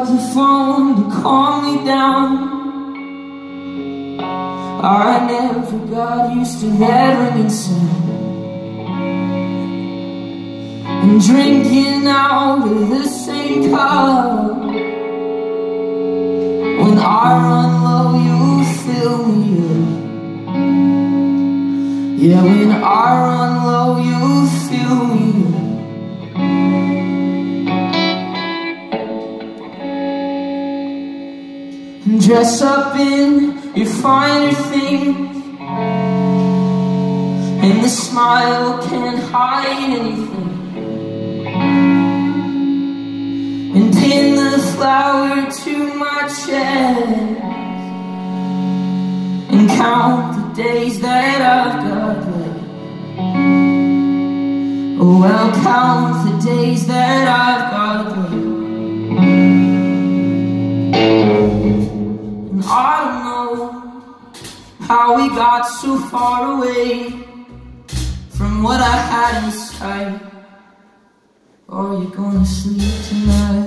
up the phone to calm me down. I never got used to that ringing sound, and drinking out of the same cup. When I run low, you fill me up. Yeah, when I run low, you fill me up. And dress up in your finer things, and the smile can't hide anything. And pin the flower to my chest, and count the days that I've got left. Oh, I'll count the days that I've got left. And I don't know how we got so far away from what I had in sight. Are you gonna sleep tonight?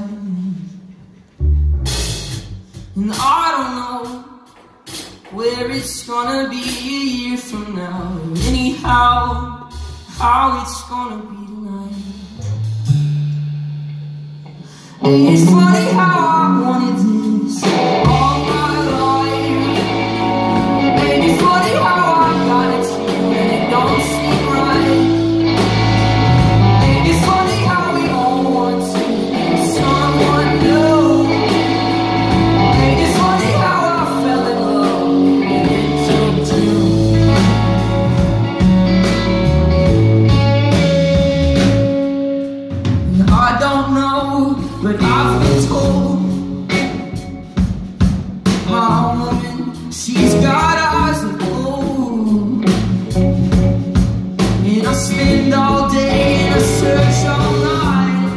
And I don't know where it's gonna be a year from now, or anyhow, how it's gonna be tonight. And it's funny how I wanted this all my life, and it's funny how I got it to you and it don't seem right. And it's funny how we all want to be someone new. And it's funny how I fell in love and it took two. And I don't know, but I've been told my woman, she's got eyes of gold. And I spend all day and I search all night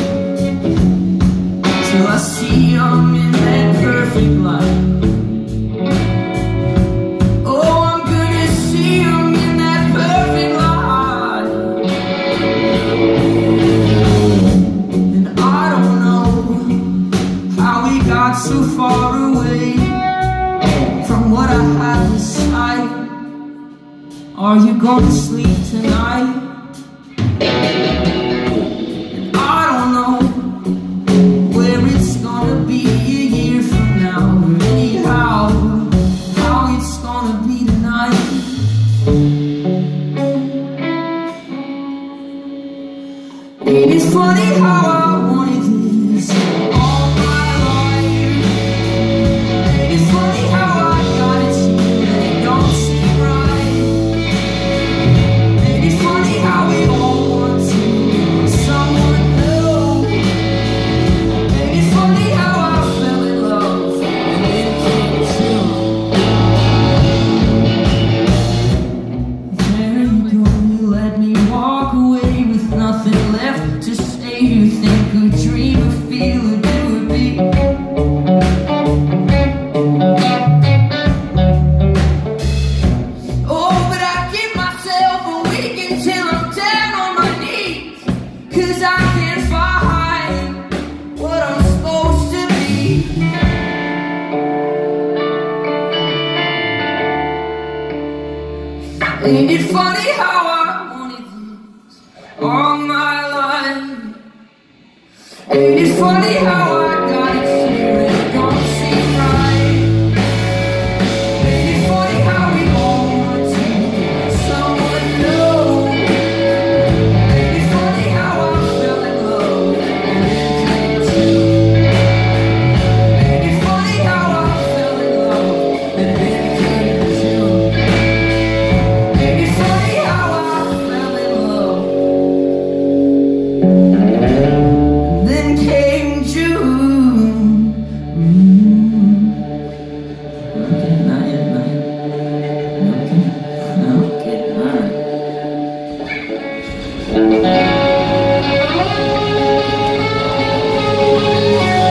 till I see I'm in that perfect light. Oh, I'm gonna see I'm in that perfect light. And I don't know how we got so far away from what I had in sight. Are you gonna sleep tonight? And I don't know where it's gonna be a year from now, or anyhow, how it's gonna be tonight. It is funny how I wanted this all my life. It is funny how I got it to you and it don't seem right. It is funny how we all want to be someone new. It is funny how I fell in love and it came true. There you go, you let me walk away with nothing left to say. You think a dream, a feel, a do, a be. Oh, but I give myself a week until I'm down on my knees, 'cause I can't find what I'm supposed to be. Ain't it funny how I wanted this all my life? Ain't it funny how